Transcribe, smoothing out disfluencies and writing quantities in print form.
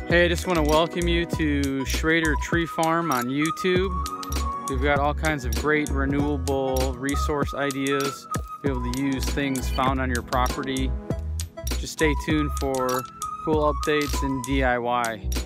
Hey, I just want to welcome you to Schrader Tree Farm on YouTube. We've got all kinds of great renewable resource ideas to be able to use things found on your property. Just stay tuned for cool updates and DIY.